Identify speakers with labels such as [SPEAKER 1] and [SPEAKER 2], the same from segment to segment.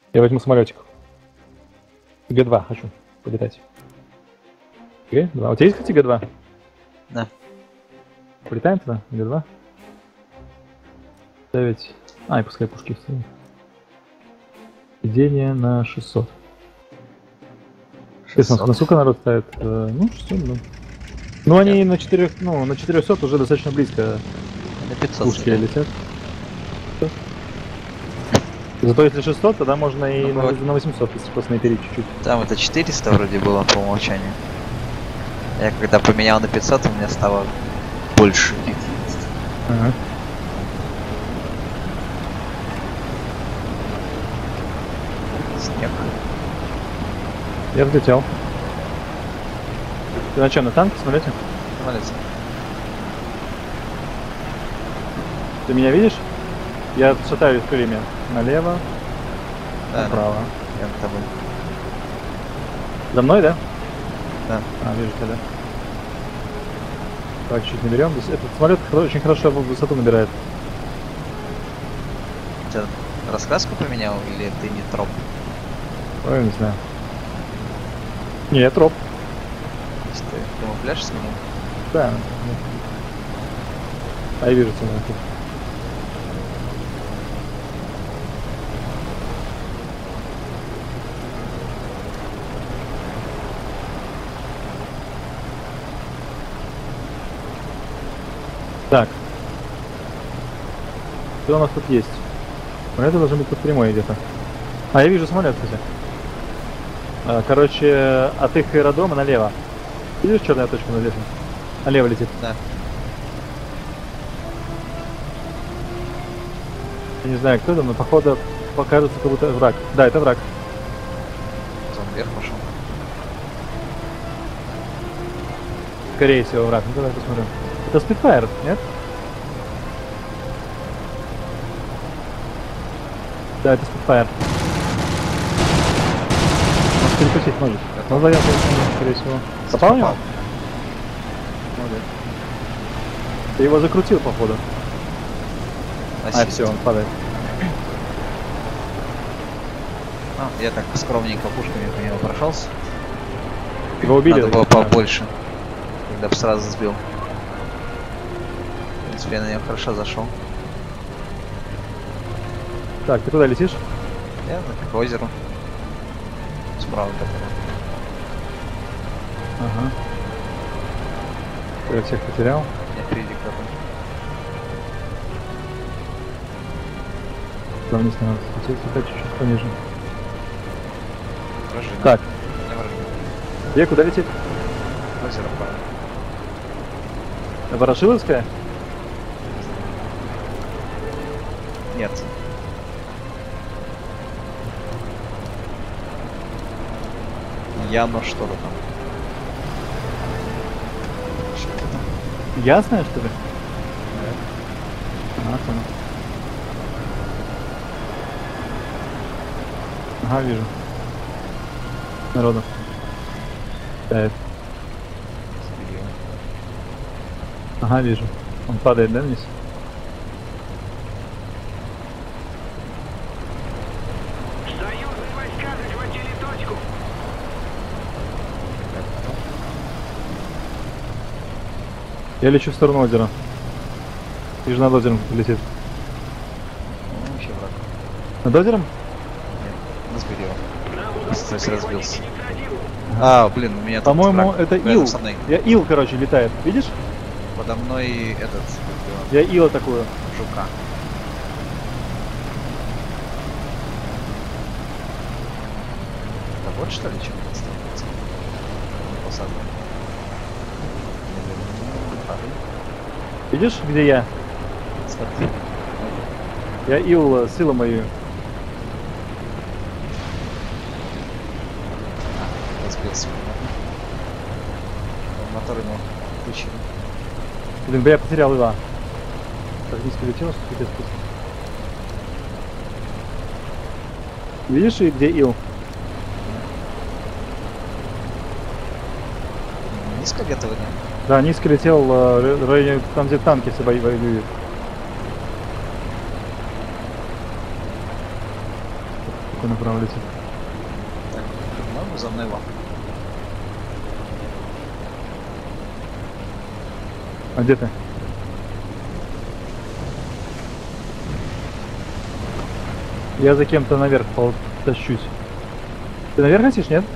[SPEAKER 1] Я возьму самолетик. Г2 хочу полетать. Г2. У тебя есть, кстати, Г2?
[SPEAKER 2] Да.
[SPEAKER 1] Полетаем туда? Г2? Ставить... и пускай пушки вставят. Введение на 600. 600. На сколько народ ставит? 600, ну. Ну, они на 4, на 400 уже достаточно близко.
[SPEAKER 2] На 500
[SPEAKER 1] пушки летят. Зато если 600, тогда можно и на 800, если поснайперить чуть-чуть.
[SPEAKER 2] Там это 400 вроде было по умолчанию. Я когда поменял на 500, у меня стало больше эффективности.
[SPEAKER 1] Ага.
[SPEAKER 2] Снег.
[SPEAKER 1] Я взлетел. Ты на чем, на танке, самолете?
[SPEAKER 2] Самолете.
[SPEAKER 1] Ты меня видишь? Я шатаюсь крыльями. Налево,
[SPEAKER 2] Да,
[SPEAKER 1] направо.
[SPEAKER 2] Я над тобой.
[SPEAKER 1] За мной, да?
[SPEAKER 2] Да.
[SPEAKER 1] Вижу тебя, да. Так, чуть наберем. Этот самолет очень хорошо высоту набирает.
[SPEAKER 2] Ты раскраску поменял или ты не троп?
[SPEAKER 1] Ой, не знаю. Не, я троп.
[SPEAKER 2] То есть ты камуфляж сменил?
[SPEAKER 1] Да. Я вижу самолет. Так. Что у нас тут есть? Самолеты должны быть под прямой где-то. Я вижу самолет, кстати. Короче, от их аэродрома налево. Видишь черная точка налево? Налево летит.
[SPEAKER 2] Да.
[SPEAKER 1] Я не знаю, кто это, но походу покажется, как будто враг. Да, это враг.
[SPEAKER 2] Он вверх пошел.
[SPEAKER 1] Скорее всего, враг. Ну давай посмотрим. Это Spitfire, нет? Да, это Spitfire. Может перекусить может. Ну да, я скорее всего. Попал в него? Молодец. Ты его закрутил, походу. Все, он падает.
[SPEAKER 2] Я так скромненько пушками по нему прошелся.
[SPEAKER 1] Его убили?
[SPEAKER 2] Надо было побольше. Когда бы сразу сбил. В принципе, я на него хорошо зашел.
[SPEAKER 1] Так, ты куда летишь?
[SPEAKER 2] Я к озеру. Справа которого.
[SPEAKER 1] Ага. Я всех потерял.
[SPEAKER 2] Я впереди кто-то.
[SPEAKER 1] Там вниз надо лететь чуть-чуть пониже.
[SPEAKER 2] Вражина.
[SPEAKER 1] Так,
[SPEAKER 2] Не вражина.
[SPEAKER 1] где куда летит?
[SPEAKER 2] Озеро право.
[SPEAKER 1] Ворошиловская?
[SPEAKER 2] Нет. Яно что-то там. Что-то там.
[SPEAKER 1] Ясная, что ли? Понял. Ага, вижу. Народу. Ставит. Ага, вижу. Он падает, да, вниз?
[SPEAKER 3] Союзные войска захватили точку.
[SPEAKER 1] Я лечу в сторону озера. Вижу, над озером летит.
[SPEAKER 2] Ну, вообще враг.
[SPEAKER 1] Над озером?
[SPEAKER 2] Нет, разбил его. Кстати, разбился. Блин, у меня тут
[SPEAKER 1] По-моему,
[SPEAKER 2] враг.
[SPEAKER 1] это
[SPEAKER 2] Рядом
[SPEAKER 1] ил.
[SPEAKER 2] со мной.
[SPEAKER 1] Ил, короче, летает. Видишь?
[SPEAKER 2] Подо мной этот...
[SPEAKER 1] Я ил атакую.
[SPEAKER 2] Жука. Да вот что ли, чем становится? Посадка.
[SPEAKER 1] Видишь, где я?
[SPEAKER 2] Смотри.
[SPEAKER 1] Я ил силу мою.
[SPEAKER 2] Разбился. Мотор ему включил.
[SPEAKER 1] Блин, я потерял ила. Так низко летел, что пипец просто. Видишь, и где ил?
[SPEAKER 2] Низко где-то вы?
[SPEAKER 1] Да, низко летел в районе, там где танки все воюют. Какой направо летит?
[SPEAKER 2] Так, по-моему, за мной вам.
[SPEAKER 1] А где ты? Я за кем-то наверх тащусь. Ты наверх летишь, нет?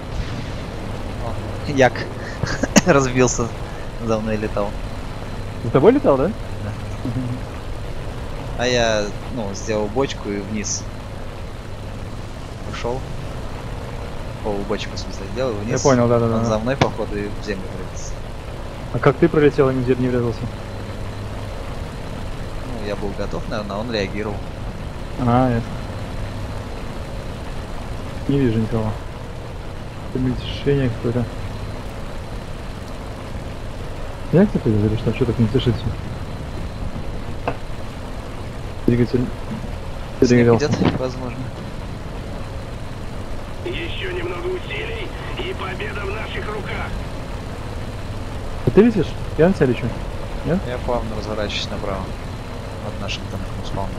[SPEAKER 2] Як разбился, за мной летал.
[SPEAKER 1] За тобой летал, да?
[SPEAKER 2] А я, ну, сделал бочку и вниз ушел. Бочку, в смысле, сделал и вниз.
[SPEAKER 1] Я понял, да-да-да.
[SPEAKER 2] Он за мной, походу, и в землю врезался.
[SPEAKER 1] А как ты пролетел и не врезался?
[SPEAKER 2] Ну, я был готов, наверное, а он реагировал.
[SPEAKER 1] А, ясно. Не вижу никого. Мельтешение какое-то. Я кто-то или что? Что так не слышится? Двигатель
[SPEAKER 2] Снег
[SPEAKER 1] перегрелся.
[SPEAKER 2] идет, возможно.
[SPEAKER 3] Еще немного усилий, и победа в наших руках.
[SPEAKER 1] А ты летишь? Я на тебя лечу. Нет?
[SPEAKER 2] Я плавно разворачиваюсь направо. От нашим танком спавном.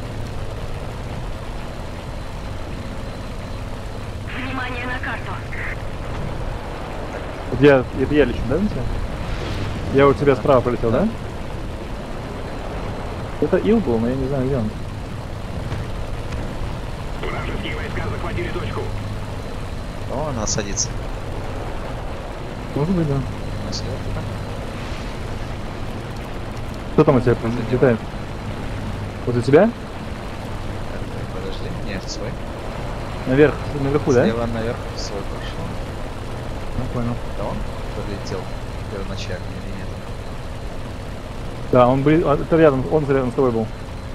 [SPEAKER 4] Внимание на карту.
[SPEAKER 1] Это я лечу, да, на тебя? Я у тебя справа полетел, да? Это Ил был, но я не знаю, где он.
[SPEAKER 3] Вражеские войска захватили точку.
[SPEAKER 2] О, она садится.
[SPEAKER 1] Может быть, да.
[SPEAKER 2] У нас сверху, да?
[SPEAKER 1] Кто там у тебя летает? Возле тебя?
[SPEAKER 2] Так, подожди. Нет, свой.
[SPEAKER 1] Наверх, наверху, да?
[SPEAKER 2] Слева наверх свой пошел.
[SPEAKER 1] Ну, понял.
[SPEAKER 2] Да он полетел первоначально или нет?
[SPEAKER 1] Да, он был, это рядом, он рядом с тобой был.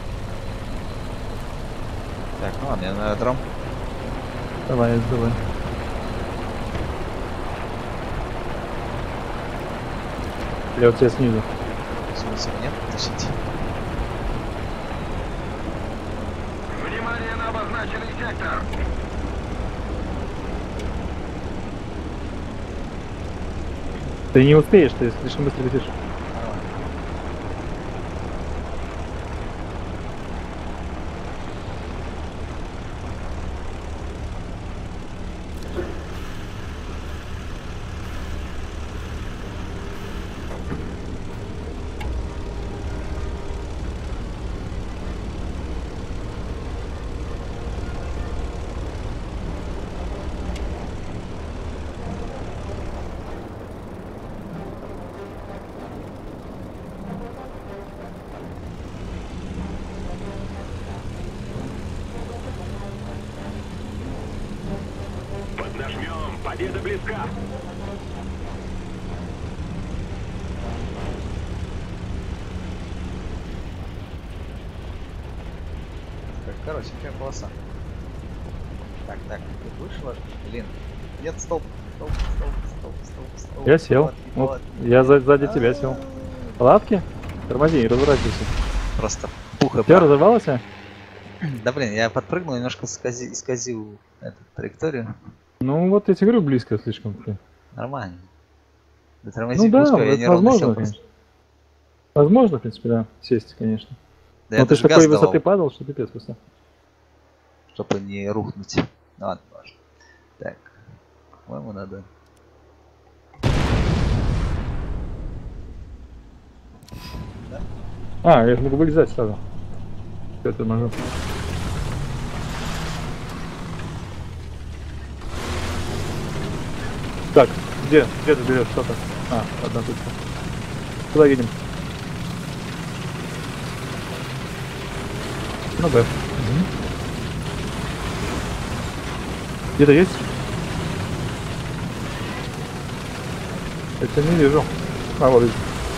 [SPEAKER 2] Так, ну ладно, я на аэродром.
[SPEAKER 1] Давай, давай. Я у тебя снизу.
[SPEAKER 2] Смысла нет, тащите.
[SPEAKER 3] Внимание на обозначенный сектор.
[SPEAKER 1] Ты не успеешь, ты слишком быстро летишь.
[SPEAKER 3] Поднажмем, победа близка.
[SPEAKER 2] Так, коротенькая полоса. Так, ты вышла? Блин. Нет, стоп. Стоп.
[SPEAKER 1] Я сел.
[SPEAKER 2] Палатки.
[SPEAKER 1] Я сзади тебя сел. Палатки? Тормози, разворачивайся.
[SPEAKER 2] Просто пух и
[SPEAKER 1] Тебя
[SPEAKER 2] прах.
[SPEAKER 1] разорвалось? А?
[SPEAKER 2] Да блин, я подпрыгнул, немножко исказил эту траекторию.
[SPEAKER 1] Ну вот я тебе говорю, близко слишком.
[SPEAKER 2] Нормально. Да тормозить
[SPEAKER 1] Ну да,
[SPEAKER 2] пускай, я
[SPEAKER 1] это
[SPEAKER 2] неровно
[SPEAKER 1] возможно,
[SPEAKER 2] сел
[SPEAKER 1] конечно.
[SPEAKER 2] просто.
[SPEAKER 1] Возможно, в принципе, да, сесть, конечно.
[SPEAKER 2] Да я
[SPEAKER 1] Но ты с
[SPEAKER 2] даже
[SPEAKER 1] такой
[SPEAKER 2] газ давал,
[SPEAKER 1] высоты падал, что пипец просто.
[SPEAKER 2] чтобы не рухнуть. Ну ладно, важно. Так, по-моему, надо...
[SPEAKER 1] А, я же могу вылезать сразу. Всё, это могу. Так, где ты берешь что-то? А, одна точка. Куда едем? Ну да. Где-то есть? Это не вижу. А, вот здесь.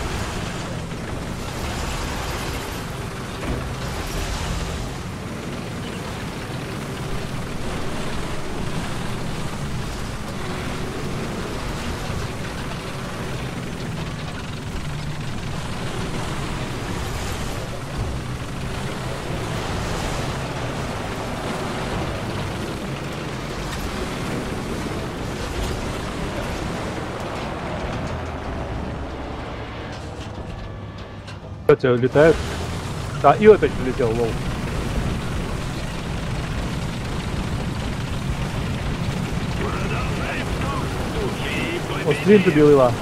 [SPEAKER 1] Кстати, летает. А, и опять прилетел, лол. Острин тобі лила.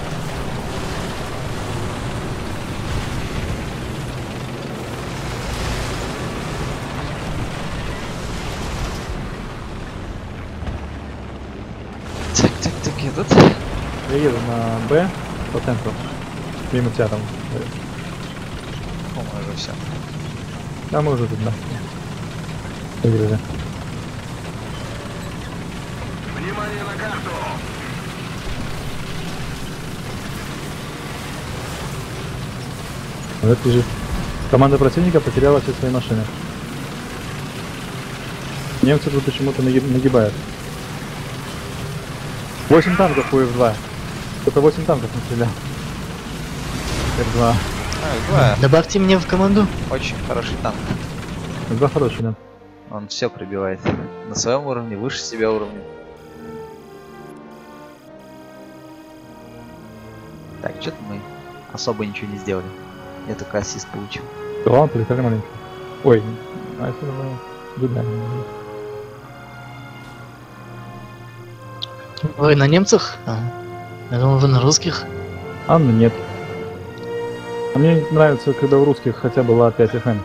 [SPEAKER 2] Так, едут.
[SPEAKER 1] Я їду на Б по центру. Мимо тебя там.
[SPEAKER 2] По-моему, уже все.
[SPEAKER 1] А мы уже тут, да. Выиграли.
[SPEAKER 3] Внимание на карту!
[SPEAKER 1] Вот лежит. Команда противника потеряла все свои машины. Немцы тут почему-то нагибают. 8 танков у F2. Кто-то 8 танков настрелял. F2.
[SPEAKER 2] Два.
[SPEAKER 4] Добавьте меня в команду.
[SPEAKER 2] Очень хороший танк.
[SPEAKER 1] F2 хороший, да.
[SPEAKER 2] Он все пробивает. На своем уровне, выше себя уровня. Так, что-то мы особо ничего не сделали. Я только ассист получил.
[SPEAKER 1] Да ладно, полетали маленько. Ой, а если мы... Да.
[SPEAKER 4] Вы на немцах? Я думал, вы на русских.
[SPEAKER 1] А, ну нет. А мне нравится, когда у русских хотя бы ла 5 FM.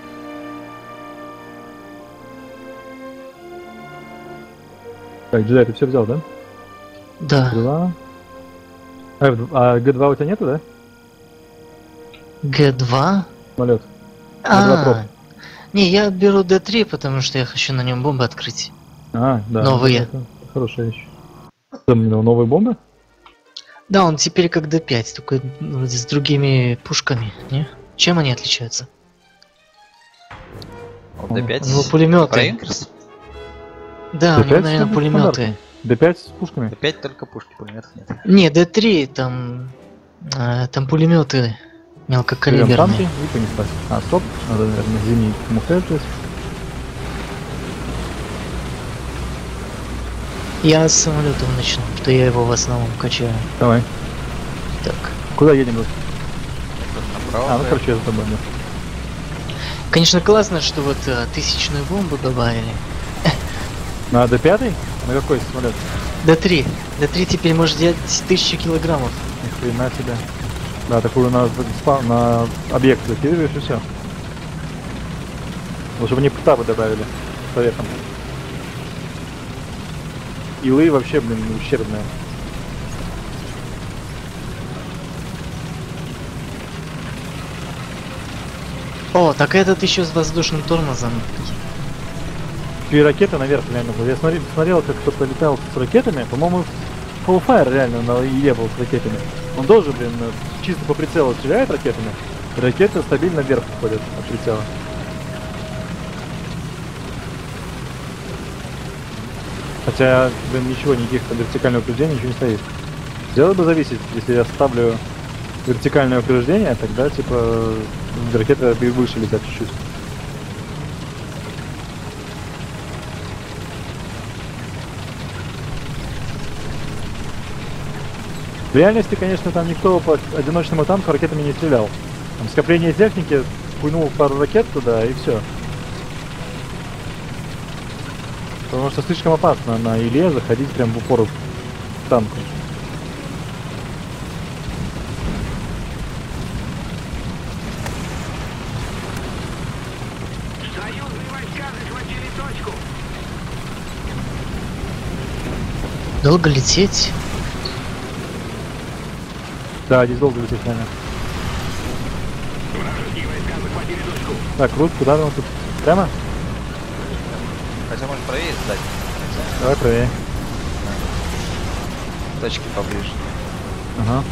[SPEAKER 1] Так, Джедай, ты все взял, да?
[SPEAKER 4] Да.
[SPEAKER 1] 2. А Г2 у тебя нету, да?
[SPEAKER 4] Г2?
[SPEAKER 1] Самолет. Г2 проб.
[SPEAKER 4] Не, я беру Д3, потому что я хочу на нем бомбы открыть.
[SPEAKER 1] А, да.
[SPEAKER 4] Новые.
[SPEAKER 1] Это хорошая вещь. Что, мне новые бомбы?
[SPEAKER 4] Да, он теперь как Д5, только вроде с другими пушками, не? Чем они отличаются?
[SPEAKER 2] Вот
[SPEAKER 1] О,
[SPEAKER 2] D5.
[SPEAKER 4] У него пулеметы.
[SPEAKER 2] Про Юнкерс?
[SPEAKER 4] Да, у него,
[SPEAKER 1] Д5
[SPEAKER 4] наверное,
[SPEAKER 1] это
[SPEAKER 4] пулеметы.
[SPEAKER 1] стандартно. Д5 с пушками?
[SPEAKER 2] D5 только пушки, пулеметов нет.
[SPEAKER 4] Не, Д3, там пулеметы
[SPEAKER 1] Берем
[SPEAKER 4] мелкокалиберные.
[SPEAKER 1] танки и понеслась. А, стоп. Надо, наверное, зимний камуфляж взять.
[SPEAKER 4] Я с самолетом начну, что я его в основном качаю.
[SPEAKER 1] Давай.
[SPEAKER 4] Так.
[SPEAKER 1] Куда едем? Рус?
[SPEAKER 2] Направо.
[SPEAKER 1] А, ну короче, я за тобой. Да.
[SPEAKER 4] Конечно, классно, что вот 1000-ную бомбу добавили.
[SPEAKER 1] На Д5? На какой самолет?
[SPEAKER 4] Д3. Д3 теперь может делать 1000 килограммов.
[SPEAKER 1] Ни хрена себе. Да, такую на объект закидываешь и все. Лучше бы не птабы добавили. Советом. Илы вообще, блин, ущербные.
[SPEAKER 4] О, так этот еще с воздушным тормозом.
[SPEAKER 1] И ракеты наверх реально были. Я смотрел, как кто-то летал с ракетами. По-моему, Hellfire реально на ИЕ был с ракетами. Он тоже, блин, чисто по прицелу стреляет ракетами. И ракеты стабильно вверх уходят от прицела. Хотя, блин, ничего, никаких там вертикального упреждения, ничего не стоит. Дело бы зависеть, если я ставлю вертикальное упреждение, тогда, типа, ракеты выше летят чуть-чуть. В реальности, конечно, там никто по одиночному танку ракетами не стрелял. Там скопление техники, пульнул пару ракет туда и все. Потому что слишком опасно на Иле заходить прям в упор в танку.
[SPEAKER 3] Союзные войска захватили точку!
[SPEAKER 4] Долго лететь?
[SPEAKER 1] Да, здесь долго лететь, наверное.
[SPEAKER 3] Вражеские войска захватили точку!
[SPEAKER 1] Так, Рут, куда нам тут? Прямо?
[SPEAKER 2] Хотя можно правее сдать.
[SPEAKER 1] Давай правее.
[SPEAKER 2] Точки поближе.
[SPEAKER 1] Ага.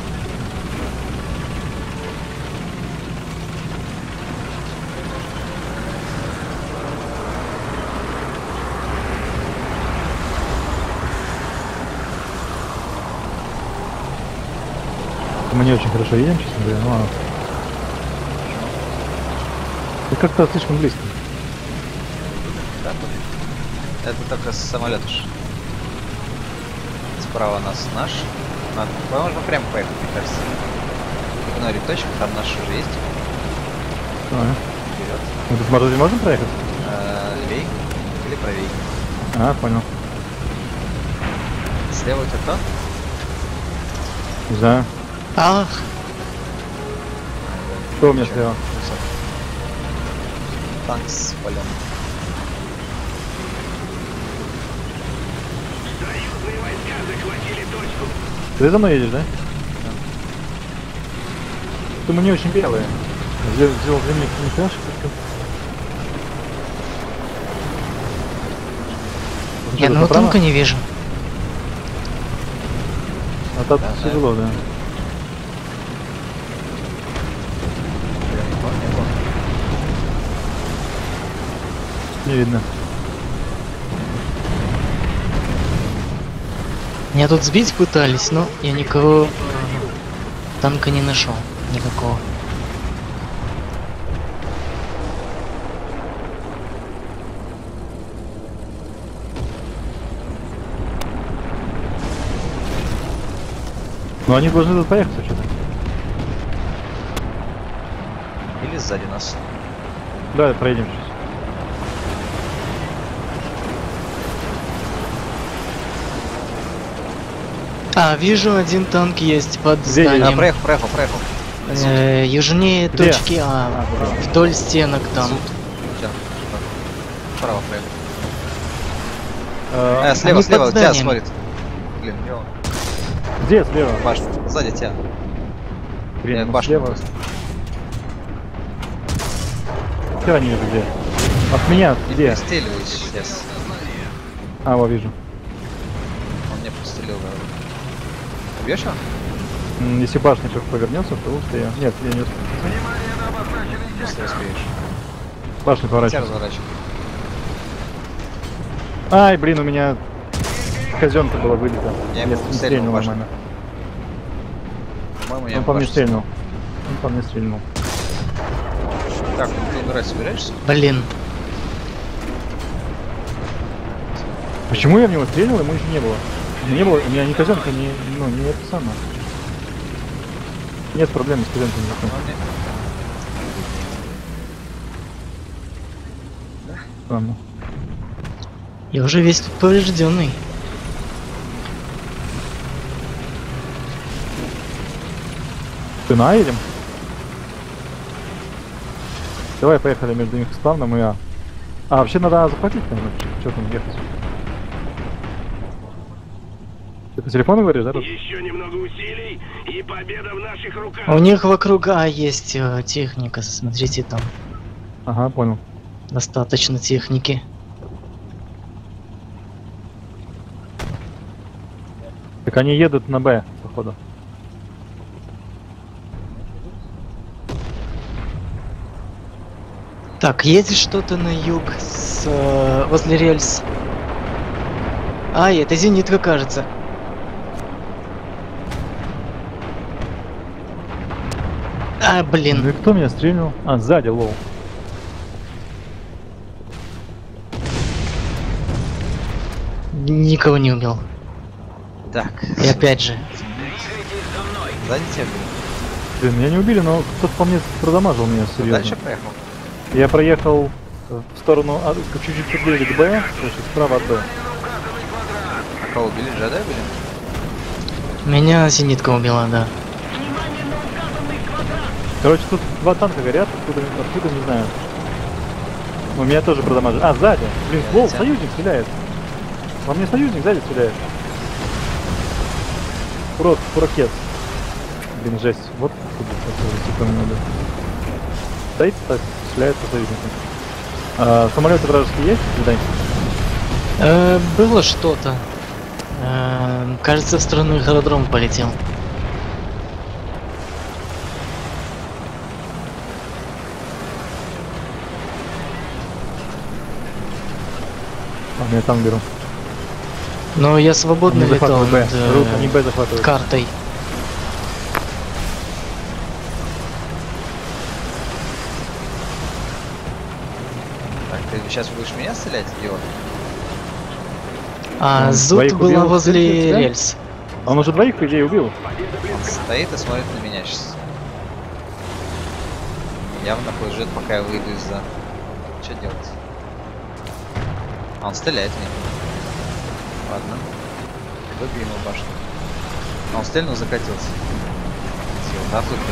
[SPEAKER 1] Мы не очень хорошо едем, честно говоря, но ладно. Это как-то слишком близко.
[SPEAKER 2] Так вот. Это только самолет уж. Справа нас наш. Надо, можно прямо поехать, мне кажется. Игнорить точку, там наш уже есть.
[SPEAKER 1] Давай.
[SPEAKER 2] Вперед.
[SPEAKER 1] Мы тут морозить можем проехать?
[SPEAKER 2] Левей или правей.
[SPEAKER 1] А, понял.
[SPEAKER 2] Слева у тебя кто?
[SPEAKER 1] Не знаю.
[SPEAKER 4] Ах,
[SPEAKER 1] Кто у меня
[SPEAKER 2] Чё?
[SPEAKER 1] слева?
[SPEAKER 2] Танк спален.
[SPEAKER 3] Союзные войска захватили точку.
[SPEAKER 1] Ты за мной едешь, да? Ты мы не очень белые. Взял для меня камуфляж.
[SPEAKER 4] я одного танка не вижу.
[SPEAKER 1] А так
[SPEAKER 2] Да,
[SPEAKER 1] тяжело, да.
[SPEAKER 2] Прям не помню.
[SPEAKER 1] Не видно.
[SPEAKER 4] Меня тут сбить пытались, но я никого танка не нашел. Никакого.
[SPEAKER 1] Но они должны тут поехать что-то.
[SPEAKER 2] Или сзади нас.
[SPEAKER 1] Да, проедем сейчас.
[SPEAKER 4] А, вижу, один танк есть под
[SPEAKER 1] Где есть?
[SPEAKER 2] А,
[SPEAKER 4] зданием.
[SPEAKER 2] проехал.
[SPEAKER 4] Южнее
[SPEAKER 1] Где?
[SPEAKER 4] точки А, вдоль стенок там.
[SPEAKER 2] Всё. Вправо проехал.
[SPEAKER 1] А,
[SPEAKER 2] Слева,
[SPEAKER 4] Они
[SPEAKER 2] слева,
[SPEAKER 4] под
[SPEAKER 2] тебя
[SPEAKER 4] зданием.
[SPEAKER 2] смотрит. Блин, где он?
[SPEAKER 1] где слева?
[SPEAKER 2] Башня. Сзади тебя.
[SPEAKER 1] Блин,
[SPEAKER 2] Я
[SPEAKER 1] ну
[SPEAKER 2] башню
[SPEAKER 1] слева.
[SPEAKER 2] просто.
[SPEAKER 1] Хера не вижу где. От меня где?
[SPEAKER 2] Пристреливаюсь сейчас.
[SPEAKER 1] А, вот вижу.
[SPEAKER 2] Он меня пристрелил, говорю. Убьешь его?
[SPEAKER 1] Если башня повернется, то успею. Нет, я не успею.
[SPEAKER 2] Если успеешь.
[SPEAKER 1] Башня
[SPEAKER 2] Тебя
[SPEAKER 1] поворачивается.
[SPEAKER 2] разворачивай.
[SPEAKER 1] Ай, блин, у меня казенка была вылета.
[SPEAKER 2] Я ему
[SPEAKER 1] не
[SPEAKER 2] стрельнул
[SPEAKER 1] стрельнул
[SPEAKER 2] башню.
[SPEAKER 1] нормально.
[SPEAKER 2] По-моему, я
[SPEAKER 1] Он
[SPEAKER 2] ему
[SPEAKER 1] по мне
[SPEAKER 2] башню
[SPEAKER 1] стрельнул. Он по мне стрельнул.
[SPEAKER 2] стрельнул. Так, ну ты умирать собираешься?
[SPEAKER 4] Блин.
[SPEAKER 1] Почему я в него стрельнул, ему еще не было? Не было, у меня ни казенка, ни, ну, не это самое. Нет проблем с казенкой никакой.
[SPEAKER 2] Ну, не-
[SPEAKER 1] Ладно.
[SPEAKER 4] Я уже весь тут поврежденный.
[SPEAKER 1] Ты на едем? Давай поехали между них спавном и А. А, вообще надо захватить, наверное. Что там ехать? Ты по телефону говоришь, да? Рус?
[SPEAKER 3] Еще немного усилий, и победа в наших руках.
[SPEAKER 4] У них вокруг А есть техника, смотрите, там
[SPEAKER 1] Ага, понял.
[SPEAKER 4] достаточно техники.
[SPEAKER 1] Так они едут на Б, походу.
[SPEAKER 4] Так, едет что-то на юг возле рельс. Ай, это зенитка, кажется. А,
[SPEAKER 1] Ну
[SPEAKER 4] блин.
[SPEAKER 1] и кто меня стрельнул? А, сзади лоу.
[SPEAKER 4] Никого не убил.
[SPEAKER 2] Так.
[SPEAKER 4] И опять же.
[SPEAKER 2] Сзади тебя.
[SPEAKER 1] Блин, меня не убили, но кто-то по мне продамажил меня серьезно.
[SPEAKER 2] Дальше проехал.
[SPEAKER 1] Я проехал в сторону, чуть-чуть приблизили к Б, короче, справа от Б.
[SPEAKER 2] А кого убили? Джедай были?
[SPEAKER 4] Меня зенитка убила, да.
[SPEAKER 1] Короче, тут два танка горят, откуда не знаю. У меня тоже продамажили. А, сзади. Блин, лоу,
[SPEAKER 2] Тебя.
[SPEAKER 1] союзник стреляет. Во мне союзник сзади стреляет. Фуракет. Блин, жесть. Вот откуда надо. Стоит, так, стреляет по союзнику. Самолеты вражеские есть? Дай.
[SPEAKER 4] Было что-то. Кажется, в сторону аэродром полетел.
[SPEAKER 1] Я там беру.
[SPEAKER 4] Но я свободно
[SPEAKER 1] Они
[SPEAKER 4] летал
[SPEAKER 1] захватывают
[SPEAKER 4] над
[SPEAKER 1] Б. Они Б захватывают.
[SPEAKER 4] картой.
[SPEAKER 2] Так, ты сейчас будешь меня стрелять, идиот?
[SPEAKER 4] А
[SPEAKER 1] Он
[SPEAKER 4] Зуд
[SPEAKER 1] двоих
[SPEAKER 4] была
[SPEAKER 1] убил?
[SPEAKER 4] возле
[SPEAKER 1] Тебя?
[SPEAKER 4] рельс.
[SPEAKER 1] Он уже двоих, по идее, убил.
[SPEAKER 2] Он стоит и смотрит на меня сейчас. Явно такой ждет, пока я выйду из-за... Что делать? А он стреляет в него. Ладно. Выбью ему башню. А он стрельнул, закатился. Сел, да, тут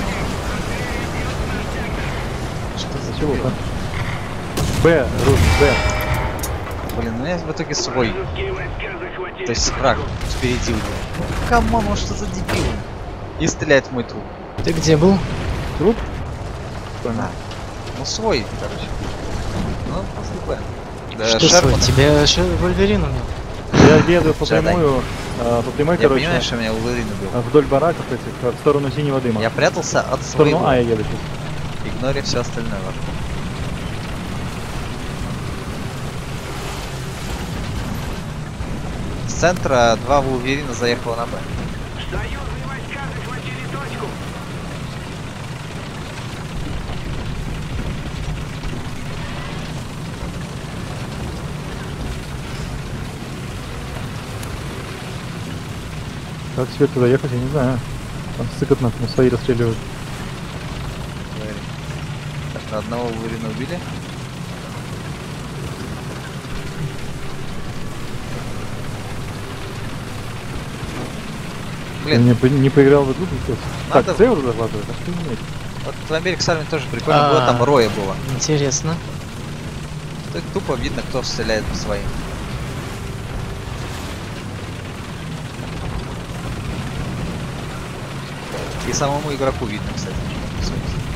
[SPEAKER 2] что за
[SPEAKER 1] Чего
[SPEAKER 2] дебил?
[SPEAKER 1] там? Б, Рус, Б.
[SPEAKER 2] Блин, у меня в итоге свой.
[SPEAKER 3] Вражеские войска захватили
[SPEAKER 2] То есть враг впереди у него. Камон, он что за дебил? И стреляет в мой труп.
[SPEAKER 4] Ты где был?
[SPEAKER 1] Труп? Понял.
[SPEAKER 2] Да. Ну свой, короче. Ну, после Б. Да,
[SPEAKER 4] Что
[SPEAKER 2] Шерман.
[SPEAKER 4] свой? Тебя Вольверин умел?
[SPEAKER 1] Я еду по
[SPEAKER 2] Джедай.
[SPEAKER 1] прямой,
[SPEAKER 2] Я
[SPEAKER 1] короче,
[SPEAKER 2] понимаю, что меня Улырин убил.
[SPEAKER 1] вдоль бараков этих, в сторону синего дыма.
[SPEAKER 2] Я прятался от
[SPEAKER 1] В сторону
[SPEAKER 2] своего.
[SPEAKER 1] А я еду сейчас.
[SPEAKER 2] Игнори все остальное ваше. С центра 2 Вулверина заехало на Б.
[SPEAKER 3] Союзные войска захватили точку.
[SPEAKER 1] Как теперь туда ехать, я не знаю. Там сыкотно, но свои расстреливают.
[SPEAKER 2] Так, одного Вулверина убили.
[SPEAKER 1] Я
[SPEAKER 2] Блин,
[SPEAKER 1] не поиграл в игру, сейчас.
[SPEAKER 2] Надо-
[SPEAKER 1] Так, С уже захватывает, а что нет?
[SPEAKER 2] вот в Америке с армией тоже прикольно было, там роя было.
[SPEAKER 4] Интересно.
[SPEAKER 2] Тут тупо видно, кто стреляет по своим. И самому игроку видно, кстати. что он рисует.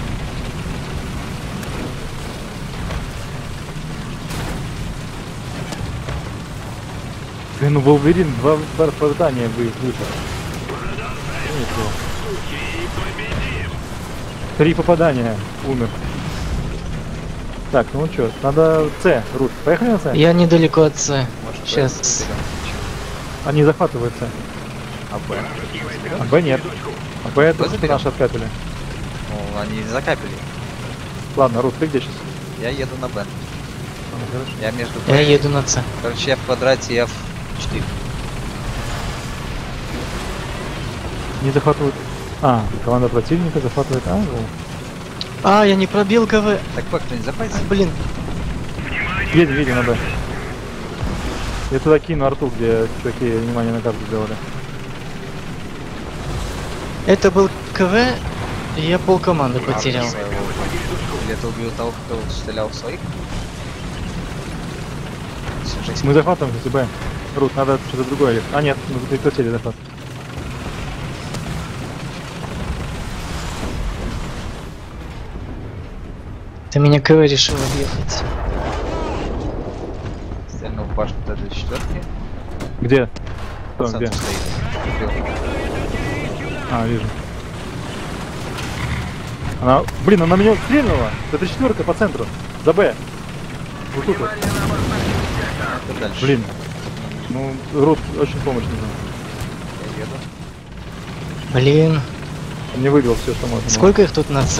[SPEAKER 1] Блин, ну Волверин, два попадания выпал. Три попадания, умер. Так, ну что, надо С, Рут. Поехали на С?
[SPEAKER 4] Я недалеко от С.
[SPEAKER 2] Может,
[SPEAKER 4] Сейчас.
[SPEAKER 2] Б заберем?
[SPEAKER 1] Они захватывают С.
[SPEAKER 2] А Б?
[SPEAKER 1] А Б нет. А Б это
[SPEAKER 2] заберем?
[SPEAKER 1] наши откапили.
[SPEAKER 2] Ну, они закапили.
[SPEAKER 1] Ладно, Рут, ты где сейчас?
[SPEAKER 2] Я еду на Б.
[SPEAKER 1] Хорошо.
[SPEAKER 2] Я между
[SPEAKER 4] Я
[SPEAKER 2] Б.
[SPEAKER 4] еду на С.
[SPEAKER 2] Короче, я в квадрате F4.
[SPEAKER 1] Не захватывают. А, команда противника захватывает А. ну.
[SPEAKER 4] А, я не пробил КВ.
[SPEAKER 2] Так, Б кто-нибудь захватит?
[SPEAKER 4] Блин.
[SPEAKER 1] Едем на Б. Я туда кину арту, где чуваки внимание на карту сделали.
[SPEAKER 2] А
[SPEAKER 4] Это был КВ, и я пол команды потерял.
[SPEAKER 2] Своего. Или это убил того, кто стрелял в своих? Всё, жесть.
[SPEAKER 1] Мы захватываем кстати, Б. Рут, надо что-то другое. А нет, мы прекратили захват.
[SPEAKER 4] Ты меня КВ решил объехать.
[SPEAKER 2] Стрельнул в башню ТД-4.
[SPEAKER 1] Где? Кто, где?
[SPEAKER 2] стоит. Убил.
[SPEAKER 1] А, вижу. Она, блин, она меня стрельнула. Это четверка по центру. За Б. Вот тут вот.
[SPEAKER 2] Это дальше.
[SPEAKER 1] Блин. Ну, Рут, очень помощь нужна.
[SPEAKER 2] Я еду.
[SPEAKER 4] Блин.
[SPEAKER 1] Он мне выбил все, что можно.
[SPEAKER 4] Сколько их тут на С?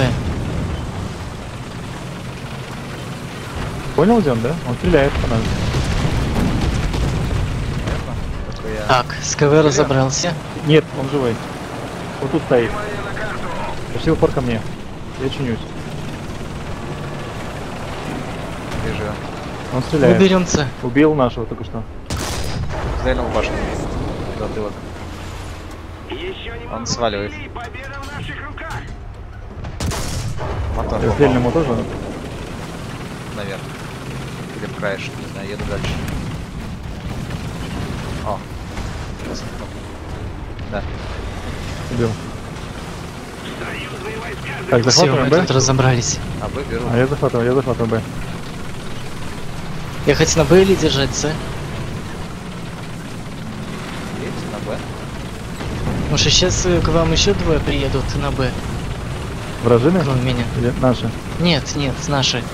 [SPEAKER 1] Понял, где он, да? Он стреляет по нам.
[SPEAKER 2] Понятно? Только я...
[SPEAKER 4] Так, с КВ разобрался.
[SPEAKER 1] Нет, он живой. Вот тут стоит. Пошли в упор ко мне. Я чинюсь.
[SPEAKER 2] Вижу.
[SPEAKER 1] Он
[SPEAKER 4] Мы
[SPEAKER 1] стреляет.
[SPEAKER 4] берем С.
[SPEAKER 1] Убил нашего только что.
[SPEAKER 2] Стрельнул в башню. Затылок.
[SPEAKER 3] Еще немного
[SPEAKER 2] Он сваливает.
[SPEAKER 3] усилий, победа в наших руках.
[SPEAKER 2] Мотор
[SPEAKER 1] Я
[SPEAKER 2] попал.
[SPEAKER 1] стрельнул тоже.
[SPEAKER 2] Наверх. Или в краешек, не знаю, еду дальше. О. Да.
[SPEAKER 1] Убил.
[SPEAKER 3] Союзные войска
[SPEAKER 1] Так,
[SPEAKER 4] Все,
[SPEAKER 1] захватываем
[SPEAKER 4] мы
[SPEAKER 1] Б.
[SPEAKER 4] тут разобрались.
[SPEAKER 2] А Б беру.
[SPEAKER 1] А я захватываю Б.
[SPEAKER 4] Ехать на Б или держать С?
[SPEAKER 2] Едете на Б.
[SPEAKER 4] Может сейчас к вам еще двое приедут на Б,
[SPEAKER 1] Вражины?
[SPEAKER 4] кроме меня?
[SPEAKER 1] Или наши?
[SPEAKER 4] Нет, наши.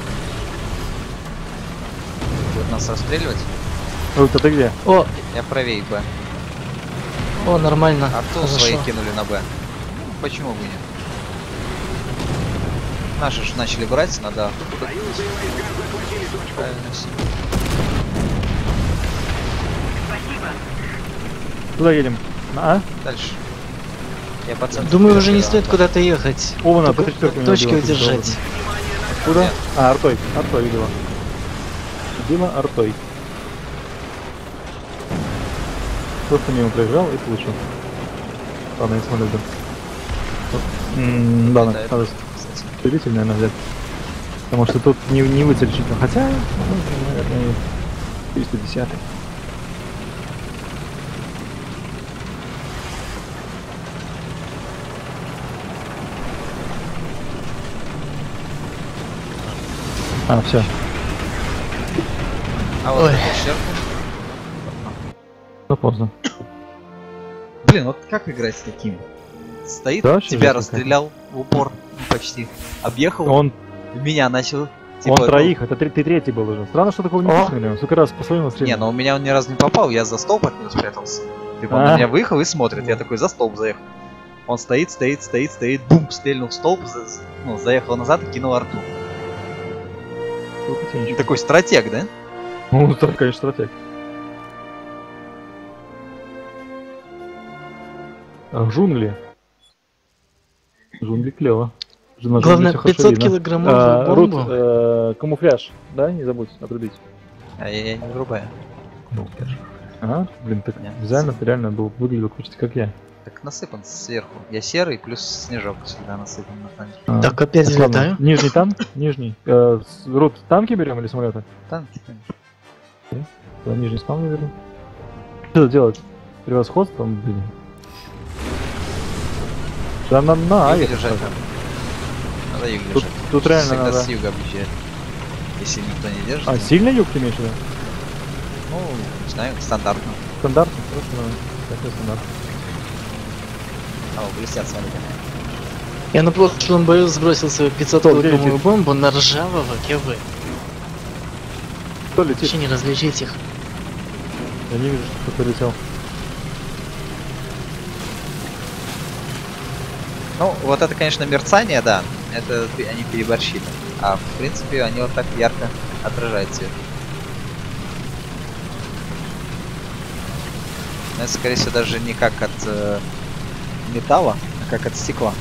[SPEAKER 2] Будут нас расстреливать.
[SPEAKER 1] Рут, а ты где?
[SPEAKER 4] О,
[SPEAKER 2] Я правее Б.
[SPEAKER 4] нормально.
[SPEAKER 2] Арту
[SPEAKER 4] Хорошо.
[SPEAKER 2] свои кинули на Б. Почему бы нет? Наши же начали брать, надо Арту куда-то.
[SPEAKER 3] Союзные войска захватили точку.
[SPEAKER 2] Правильно все.
[SPEAKER 1] Куда едем? На А?
[SPEAKER 2] Дальше. Я по центру
[SPEAKER 4] Думаю, уже не
[SPEAKER 2] перебираю.
[SPEAKER 4] стоит куда-то ехать.
[SPEAKER 1] О, вон она,
[SPEAKER 4] Только
[SPEAKER 1] по четверке меня
[SPEAKER 4] точки
[SPEAKER 1] убила,
[SPEAKER 4] удержать.
[SPEAKER 1] Куда?
[SPEAKER 2] Нет.
[SPEAKER 1] А, артой. Артой видела. Убила артой. Просто мимо проезжал и получил. Ладно, я смотрю. Да,
[SPEAKER 2] Да,
[SPEAKER 1] надо
[SPEAKER 2] кстати.
[SPEAKER 1] усилитель, наверное, взять. Потому что тут не выцелить. Хотя, ну, наверное, 310. А, все.
[SPEAKER 2] А вот
[SPEAKER 4] Ой.
[SPEAKER 2] эта шерка.
[SPEAKER 1] Ну, поздно.
[SPEAKER 2] Блин, вот как играть с таким? Стоит,
[SPEAKER 1] Да, вообще
[SPEAKER 2] тебя
[SPEAKER 1] жесть
[SPEAKER 2] расстрелял в упор, ну, почти. Объехал,
[SPEAKER 1] Он
[SPEAKER 2] меня начал.
[SPEAKER 1] Он
[SPEAKER 2] ну,
[SPEAKER 1] троих, это ты третий был уже. Странно, что такого не пушили. Он сколько раз по своему
[SPEAKER 2] Не,
[SPEAKER 1] стрелял.
[SPEAKER 2] но у меня он ни разу не попал, я за столб от него спрятался. Типа он на меня выехал и смотрит, я такой за столб заехал. Он стоит, бум, стрельнул в столб, ну, заехал назад и кинул арту. И такой стратег, да?
[SPEAKER 1] Ну, это, конечно, стратег. Джунгли. Джунгли клево.
[SPEAKER 4] Главное, 500 килограммовую бомбу.
[SPEAKER 1] Рут, камуфляж, да, не забудь отрубить.
[SPEAKER 2] А я не врубаю.
[SPEAKER 1] Ага, блин, так
[SPEAKER 2] Нет.
[SPEAKER 1] взял, ты реально был, выглядел почти как я.
[SPEAKER 2] Так насыпан сверху. Я серый, плюс снежок всегда насыпан на танке.
[SPEAKER 4] Так, опять
[SPEAKER 1] Так, ладно.
[SPEAKER 4] залетаю.
[SPEAKER 1] Нижний танк? Нижний. Рут, танки берем или самолеты?
[SPEAKER 2] Танки.
[SPEAKER 1] Да, нижний спам берем. Что делать? Превосходство, блин. Да на
[SPEAKER 2] Юг
[SPEAKER 1] их
[SPEAKER 2] держать
[SPEAKER 1] надо.
[SPEAKER 2] надо. Надо юг
[SPEAKER 1] Тут,
[SPEAKER 2] держать.
[SPEAKER 1] тут реально
[SPEAKER 2] Всегда
[SPEAKER 1] надо.
[SPEAKER 2] с юга объезжает. Если никто не держит.
[SPEAKER 1] А, сильный юг ты имеешь в виду?
[SPEAKER 2] Ну, не знаю, стандартно.
[SPEAKER 1] Стандартный? Хорошо, давай. Такой стандарт.
[SPEAKER 2] А, блестят, смотрите.
[SPEAKER 4] Я на прошлом бою сбросил свою 500
[SPEAKER 1] Кто, где
[SPEAKER 4] килограммовую
[SPEAKER 1] летит?
[SPEAKER 4] бомбу на ржавого КВ.
[SPEAKER 1] Кто летит?
[SPEAKER 4] Вообще не различить их.
[SPEAKER 1] Я не вижу, что кто-то летел.
[SPEAKER 2] Ну, вот это, конечно, мерцание, да. Это они переборщили. А в принципе, они вот так ярко отражают цвет. Но это, скорее всего, даже не как от металла, а как от стекла.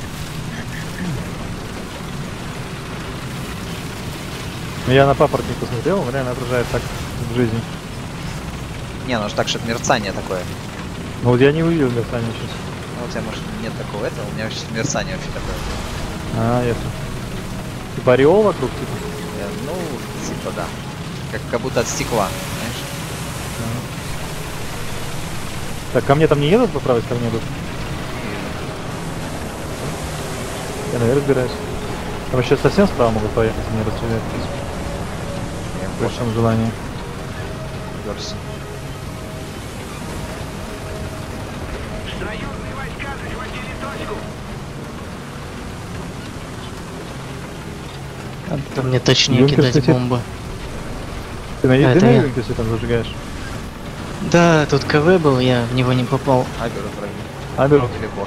[SPEAKER 1] Ну, я на папоротник посмотрел, он реально отражает так в жизни.
[SPEAKER 2] Не, ну ж так, чтобы мерцание такое.
[SPEAKER 1] Но вот я не увидел мерцание сейчас.
[SPEAKER 2] Ну, у тебя, может, нет такого этого, у меня сейчас мерцание вообще такое.
[SPEAKER 1] А, ясно. Типа ореол вокруг, типа.
[SPEAKER 2] Ну, типа, да. Как будто от стекла, знаешь?
[SPEAKER 1] Так, ко мне там не едут по правой стороне идут? Я наверх разбираюсь. Там еще совсем справа могут поехать, и не расстреляют, в принципе. При вашем желании.
[SPEAKER 2] Версия.
[SPEAKER 3] Союзные войска захватили точку.
[SPEAKER 4] Надо мне точнее
[SPEAKER 1] Юнкер
[SPEAKER 4] кидать
[SPEAKER 1] летит.
[SPEAKER 4] бомбы.
[SPEAKER 1] Ты на
[SPEAKER 4] это я.
[SPEAKER 1] Юнкерсе там зажигаешь?
[SPEAKER 4] Да, тут КВ был, я в него не попал.
[SPEAKER 2] Аберу враги.
[SPEAKER 1] Аберу.
[SPEAKER 2] Телепорт.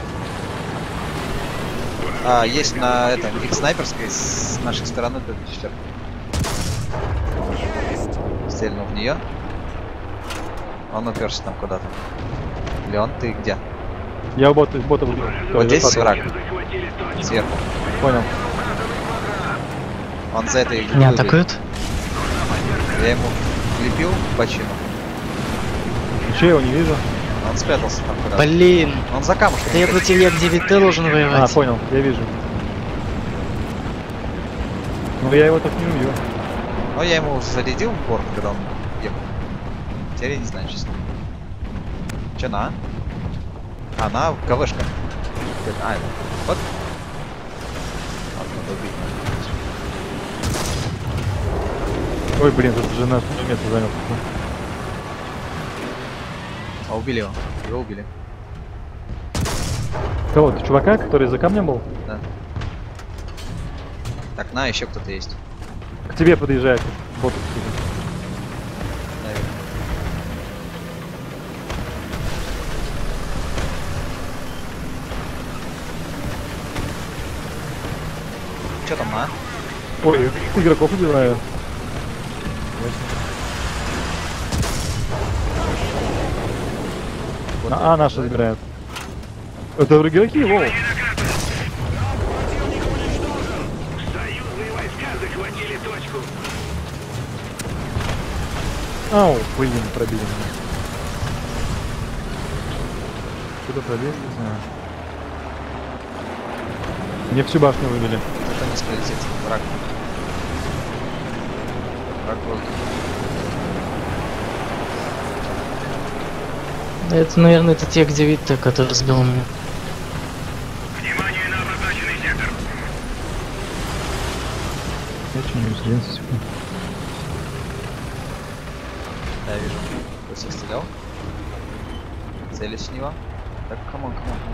[SPEAKER 2] А, есть на этом, их снайперской с нашей стороны Т-4. Стрельнул в нее. Он уперся там куда-то. Леон, ты где?
[SPEAKER 1] Я бота убил.
[SPEAKER 2] Вот здесь враг.
[SPEAKER 3] Захватили точку.
[SPEAKER 2] Сверху.
[SPEAKER 1] Понял.
[SPEAKER 2] Он за этой
[SPEAKER 4] Меня
[SPEAKER 2] глыбой.
[SPEAKER 4] атакуют?
[SPEAKER 2] Я ему влепил в бочину.
[SPEAKER 1] Ничего, я его не вижу.
[SPEAKER 2] Он спрятался там куда-то.
[SPEAKER 4] Блин,
[SPEAKER 2] Он за камушком.
[SPEAKER 4] это я против Як-9Т должен
[SPEAKER 1] А,
[SPEAKER 4] воевать.
[SPEAKER 1] понял, я вижу. Ну я его так не убью.
[SPEAKER 2] Ну, я ему зарядил в борт, когда он ехал. Теперь я не знаю, честно. Че на? Она КВшка. А, вот. Надо убить.
[SPEAKER 1] Ой, блин, тут уже наш место занял.
[SPEAKER 2] А убили его. Его убили.
[SPEAKER 1] Кого? Ты чувака, который за камнем был?
[SPEAKER 2] Да. Так, на, еще кто-то есть.
[SPEAKER 1] К тебе подъезжает бот.
[SPEAKER 2] Наверное. Че там, на?
[SPEAKER 1] Ой, игроков убиваю. А, наши забирают. Это игроки, воу.
[SPEAKER 3] Союзные войска захватили точку.
[SPEAKER 1] Ау, блин, пробили меня. Куда пробили, не знаю. Мне всю башню выбили.
[SPEAKER 2] Это не прилетит. Враг. Враг был.
[SPEAKER 4] Это, наверное, это те, где Витта, который сбил меня.
[SPEAKER 3] Внимание на обозначенный сектор.
[SPEAKER 1] Я что-нибудь 11 секунд.
[SPEAKER 2] Да, вижу. Кто всех стрелял? Целись в него. Так, камон.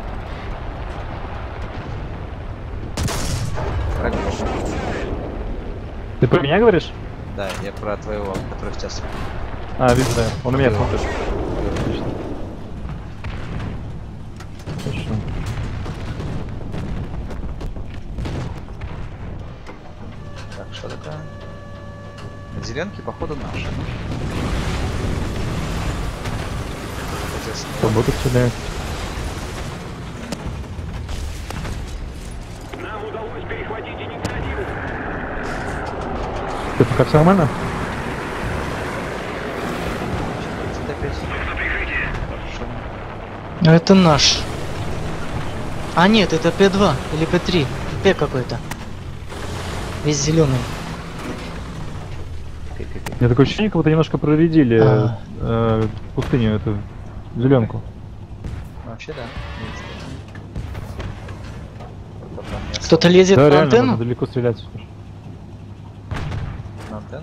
[SPEAKER 2] Враг был.
[SPEAKER 1] Ты про меня говоришь?
[SPEAKER 2] Да, я про твоего, который сейчас.
[SPEAKER 1] А, вижу, да. Он на меня смотрит. Отлично. Хорошо.
[SPEAKER 2] Так, что такое? Зеленки, походу, наши.
[SPEAKER 1] Работа стреляет.
[SPEAKER 3] Нам удалось перехватить инициативу.
[SPEAKER 1] Ты пока все нормально?
[SPEAKER 2] Что опять? Хорошо.
[SPEAKER 4] А это наш. А нет, это П2 или П3. П какой-то. Весь зеленый.
[SPEAKER 1] Я такое ощущение, как будто немножко проредили пустыню, эту зеленку.
[SPEAKER 2] Вообще, да. Есть. Только там не
[SPEAKER 4] Кто-то лезет
[SPEAKER 1] Да,
[SPEAKER 4] на
[SPEAKER 1] реально,
[SPEAKER 4] антенну?
[SPEAKER 1] можно далеко стрелять.
[SPEAKER 2] на антенну.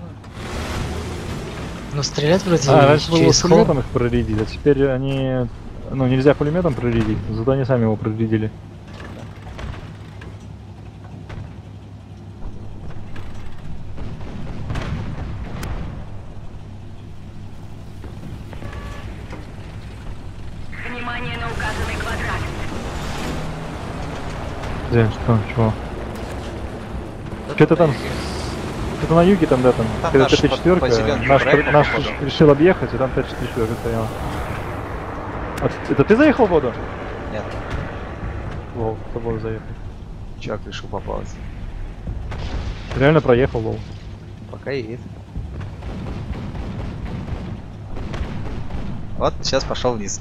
[SPEAKER 4] Ну стрелять вроде
[SPEAKER 1] Раньше было
[SPEAKER 4] через
[SPEAKER 1] с
[SPEAKER 4] холл.
[SPEAKER 1] пулеметом их проредить, а теперь они... Ну, нельзя пулеметом проредить, зато они сами его проредили.
[SPEAKER 5] Внимание на указанный квадрат.
[SPEAKER 1] Где? Что? Чего? Что-то там... Что-то на юге там, да, там.
[SPEAKER 2] Там
[SPEAKER 1] Когда
[SPEAKER 2] наш
[SPEAKER 1] Т-4,
[SPEAKER 2] по зелёнке
[SPEAKER 1] наш
[SPEAKER 2] проехал,
[SPEAKER 1] наш
[SPEAKER 2] походу.
[SPEAKER 1] решил объехать, и там Т-4 стояла. А это ты заехал в воду?
[SPEAKER 2] Нет,
[SPEAKER 1] Лол, в воду заехал.
[SPEAKER 2] чувак решил поплавать.
[SPEAKER 1] Реально проехал, лол.
[SPEAKER 2] Пока едет. Вот, сейчас пошел вниз.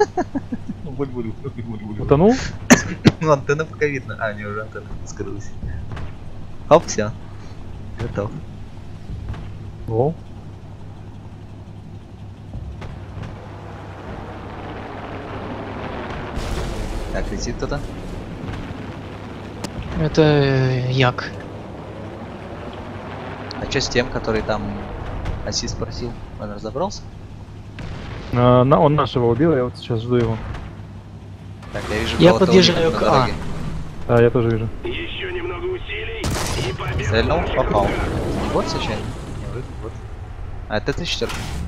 [SPEAKER 1] Утонул?
[SPEAKER 2] Ну, антенна пока видно. А, не, уже антенна скрылась. Хоп, все. Готов.
[SPEAKER 1] Лол.
[SPEAKER 2] Так, летит кто-то.
[SPEAKER 4] Это Як.
[SPEAKER 2] А что с тем, который там Аси спросил? Он разобрался?
[SPEAKER 1] Он нашего убил, я вот сейчас жду его.
[SPEAKER 2] Так, я вижу
[SPEAKER 4] Я
[SPEAKER 2] кого-то
[SPEAKER 4] подъезжаю
[SPEAKER 2] на
[SPEAKER 4] к
[SPEAKER 2] дороге.
[SPEAKER 1] А, я тоже вижу.
[SPEAKER 3] Еще немного усилий и победа.
[SPEAKER 2] Стрельнул,
[SPEAKER 3] наших
[SPEAKER 2] попал.
[SPEAKER 3] руках.
[SPEAKER 2] Не вот случайно? Не вот, вот. А, это Т-4.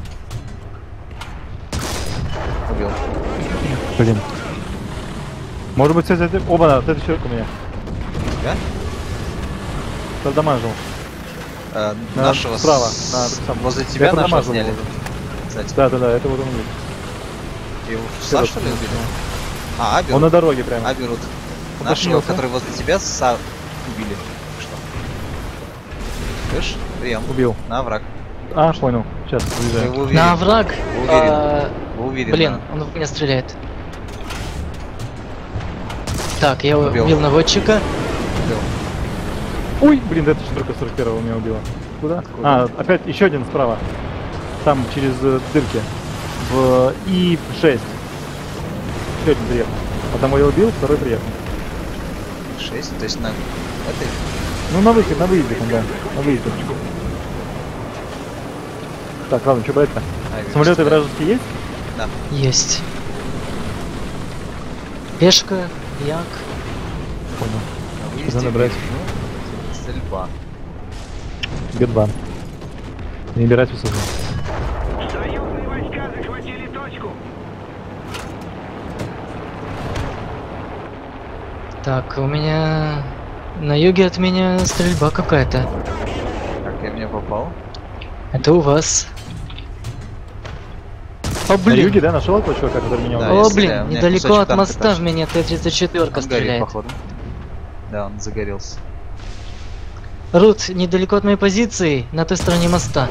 [SPEAKER 2] Убил.
[SPEAKER 1] Блин. Может быть, кстати, оба, да, это человек у меня.
[SPEAKER 2] Тебя?
[SPEAKER 1] Продамажил.
[SPEAKER 2] Нашего
[SPEAKER 1] справа,
[SPEAKER 2] возле тебя нашего
[SPEAKER 1] продамажил
[SPEAKER 2] сняли.
[SPEAKER 1] его.
[SPEAKER 2] Кстати,
[SPEAKER 1] Да, это вот он убил.
[SPEAKER 2] его в СА, что ли, убили? А,
[SPEAKER 1] Он на
[SPEAKER 2] берут.
[SPEAKER 1] дороге прямо.
[SPEAKER 2] Берут.
[SPEAKER 1] Он
[SPEAKER 2] Нашего,
[SPEAKER 1] поднялся.
[SPEAKER 2] который возле тебя, СА убили. Что? Слышь? Прием.
[SPEAKER 1] Убил.
[SPEAKER 2] На враг.
[SPEAKER 1] А, понял. Сейчас,
[SPEAKER 2] Вы
[SPEAKER 1] уезжаю.
[SPEAKER 2] уверены?
[SPEAKER 4] На овраг.
[SPEAKER 2] Вы уверены? Вы уверены?
[SPEAKER 4] Блин, он в меня стреляет. Так, я
[SPEAKER 2] Убил.
[SPEAKER 4] убил наводчика.
[SPEAKER 2] Убил.
[SPEAKER 1] Ой, блин, это 41-го меня убило. Куда?
[SPEAKER 2] Откуда?
[SPEAKER 1] А, опять еще один справа. Там, через дырки. В И6. Еще один приехал. Одного я убил, второй приехал.
[SPEAKER 2] 6, то есть на этой.
[SPEAKER 1] Ну, на выход, на выезде там, да. На выезде. Так, ладно, что брать-то? Самолеты вражеские есть?
[SPEAKER 2] Да.
[SPEAKER 4] Есть. Пешка, Як.
[SPEAKER 1] Понял.
[SPEAKER 2] На выезде
[SPEAKER 1] надо брать?
[SPEAKER 2] вижу стрельба.
[SPEAKER 1] Бедбан. Не убирать высоту.
[SPEAKER 3] Союзные войска захватили точку.
[SPEAKER 4] Так, у меня на юге от меня стрельба какая-то.
[SPEAKER 2] Как я в нее попал?
[SPEAKER 4] Это у вас. О,
[SPEAKER 1] На
[SPEAKER 4] блин.
[SPEAKER 1] юге, да, нашел этого чувака, который меня
[SPEAKER 2] Да,
[SPEAKER 1] убил?
[SPEAKER 4] О,
[SPEAKER 2] я стреляю,
[SPEAKER 4] блин,
[SPEAKER 2] у меня
[SPEAKER 4] недалеко
[SPEAKER 2] кусочек
[SPEAKER 4] от
[SPEAKER 2] танка
[SPEAKER 4] моста
[SPEAKER 2] торчит.
[SPEAKER 4] в меня Т-34
[SPEAKER 2] Он горит,
[SPEAKER 4] стреляет.
[SPEAKER 2] походу. Да, он загорелся.
[SPEAKER 4] Рут, недалеко от моей позиции, на той стороне моста.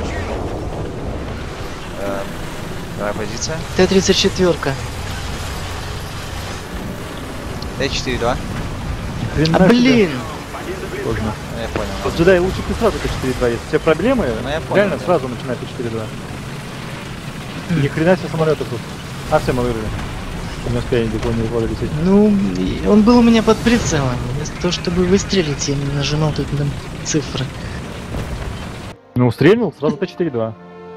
[SPEAKER 2] Вторая позиция.
[SPEAKER 4] Т-34.
[SPEAKER 2] Т-4-2.
[SPEAKER 1] Хрена
[SPEAKER 4] А
[SPEAKER 1] себе.
[SPEAKER 4] блин!
[SPEAKER 1] Сложно.
[SPEAKER 2] Я понял.
[SPEAKER 1] Вот джедай лучше ты сразу Т4-2, если все проблемы,
[SPEAKER 2] Ну, я понял,
[SPEAKER 1] реально
[SPEAKER 2] да.
[SPEAKER 1] сразу начинай Т4-2. Ни хрена себе самолеты тут. А все мы вырвали. Не успеем никого не воду лететь.
[SPEAKER 4] Ну, и он был у меня под прицелом. Вместо того, чтобы выстрелить, я не нажимал тут на цифры.
[SPEAKER 1] Ну, стрельнул, сразу Т4-2.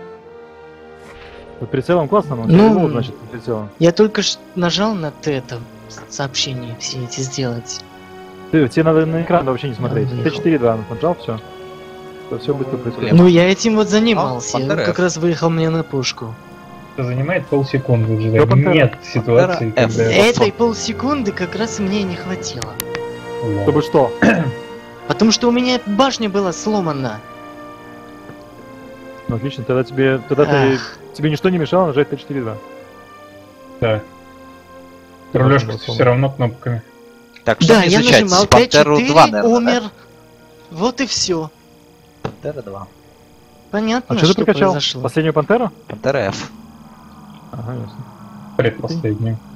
[SPEAKER 1] Под прицелом классно, но
[SPEAKER 4] Ну,
[SPEAKER 1] тяжело, значит, под прицелом.
[SPEAKER 4] Я только нажал на это сообщение все эти сделать.
[SPEAKER 1] Тебе надо на экран вообще не смотреть.
[SPEAKER 4] Выехал.
[SPEAKER 1] Т4-2 нажал, все. Все быстро происходит.
[SPEAKER 2] Блин.
[SPEAKER 4] Ну, я этим вот занимался.
[SPEAKER 2] А,
[SPEAKER 4] Он
[SPEAKER 2] Пантера
[SPEAKER 4] как
[SPEAKER 2] F.
[SPEAKER 4] раз выехал мне на пушку.
[SPEAKER 6] Это занимает полсекунды уже.
[SPEAKER 1] Что, Пантера?
[SPEAKER 6] Нет ситуации,
[SPEAKER 2] Пантера F.
[SPEAKER 6] когда...
[SPEAKER 4] Этой полсекунды как раз мне не хватило.
[SPEAKER 6] Вау.
[SPEAKER 1] Чтобы что?
[SPEAKER 4] Потому что у меня башня была сломана.
[SPEAKER 1] Ну, отлично, тогда тебе тебе ничто не мешало нажать Т4-2.
[SPEAKER 6] Да.
[SPEAKER 1] Ты
[SPEAKER 6] Рулежка
[SPEAKER 1] можешь
[SPEAKER 6] все равно кнопками.
[SPEAKER 2] Так, что
[SPEAKER 4] Да,
[SPEAKER 2] мне
[SPEAKER 4] я
[SPEAKER 2] изучать?
[SPEAKER 4] нажимал
[SPEAKER 2] Пантеру 2,
[SPEAKER 4] Т4,
[SPEAKER 2] наверное,
[SPEAKER 4] умер.
[SPEAKER 2] да?
[SPEAKER 4] Вот и все.
[SPEAKER 2] Пантера 2.
[SPEAKER 4] Понятно,
[SPEAKER 1] А что ты прокачал?
[SPEAKER 4] произошло.
[SPEAKER 1] Последнюю пантеру?
[SPEAKER 2] Пантера F.
[SPEAKER 1] Ага, ясно.
[SPEAKER 6] Предпоследнюю.